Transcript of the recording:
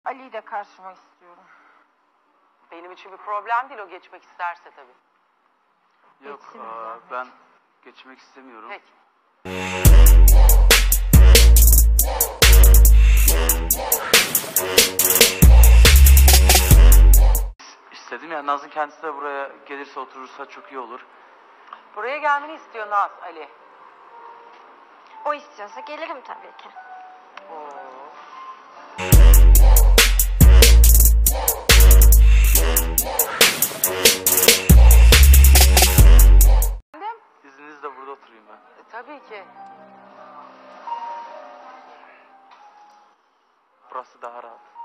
Ali'yi de karşıma istiyorum. Benim için bir problem değil, o geçmek isterse tabii. Yok, Geçsin mi zahmet? ben geçmek istemiyorum. Peki. İstedim ya, Naz'ın kendisi de buraya gelirse oturursa çok iyi olur. Buraya gelmeni istiyor Naz, Ali. O istiyorsa gelirim tabii ki. İzninizle burada oturayım ben. Tabii ki. Burası daha rahat.